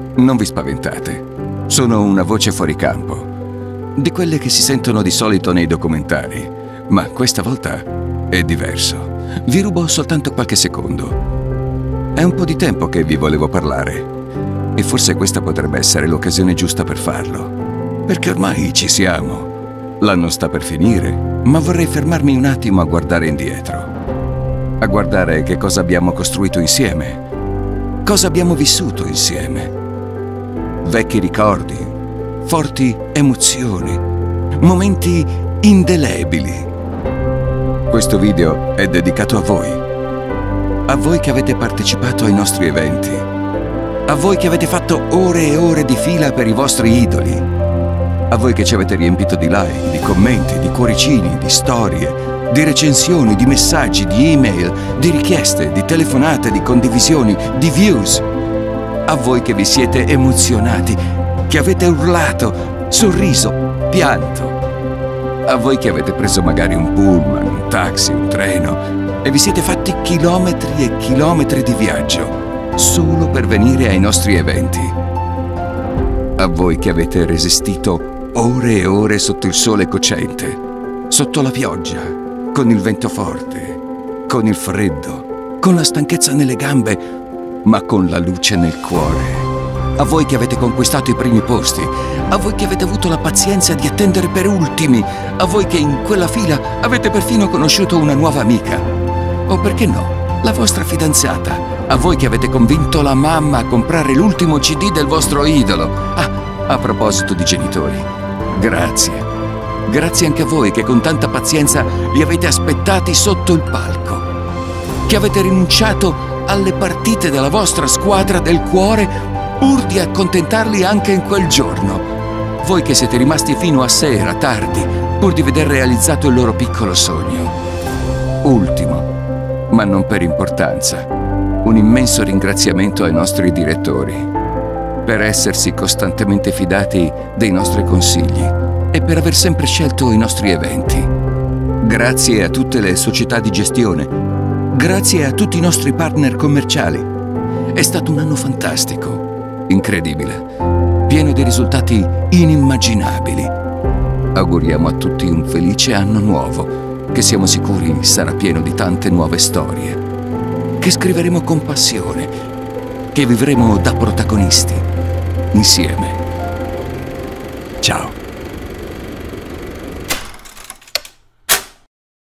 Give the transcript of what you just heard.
Non vi spaventate. Sono una voce fuori campo, di quelle che si sentono di solito nei documentari, ma questa volta è diverso. Vi rubo soltanto qualche secondo. È un po' di tempo che vi volevo parlare e forse questa potrebbe essere l'occasione giusta per farlo, perché ormai ci siamo. L'anno sta per finire, ma vorrei fermarmi un attimo a guardare indietro, a guardare che cosa abbiamo costruito insieme, cosa abbiamo vissuto insieme. Vecchi ricordi, forti emozioni, momenti indelebili. Questo video è dedicato a voi che avete partecipato ai nostri eventi, a voi che avete fatto ore e ore di fila per i vostri idoli, a voi che ci avete riempito di like, di commenti, di cuoricini, di storie, di recensioni, di messaggi, di email, di richieste, di telefonate, di condivisioni, di views. A voi che vi siete emozionati, che avete urlato, sorriso, pianto. A voi che avete preso magari un pullman, un taxi, un treno e vi siete fatti chilometri e chilometri di viaggio solo per venire ai nostri eventi. A voi che avete resistito ore e ore sotto il sole cocente, sotto la pioggia, con il vento forte, con il freddo, con la stanchezza nelle gambe, ma con la luce nel cuore. A voi che avete conquistato i primi posti, a voi che avete avuto la pazienza di attendere per ultimi, a voi che in quella fila avete perfino conosciuto una nuova amica. O perché no, la vostra fidanzata. A voi che avete convinto la mamma a comprare l'ultimo CD del vostro idolo. A proposito di genitori, grazie. Grazie anche a voi che con tanta pazienza li avete aspettati sotto il palco. Che avete rinunciato alle partite della vostra squadra del cuore pur di accontentarli anche in quel giorno. Voi che siete rimasti fino a sera, tardi, pur di veder realizzato il loro piccolo sogno. Ultimo, ma non per importanza, un immenso ringraziamento ai nostri direttori per essersi costantemente fidati dei nostri consigli e per aver sempre scelto i nostri eventi. Grazie a tutte le società di gestione, grazie a tutti i nostri partner commerciali. È stato un anno fantastico, incredibile, pieno di risultati inimmaginabili. Auguriamo a tutti un felice anno nuovo, che siamo sicuri sarà pieno di tante nuove storie, che scriveremo con passione, che vivremo da protagonisti, insieme. Ciao.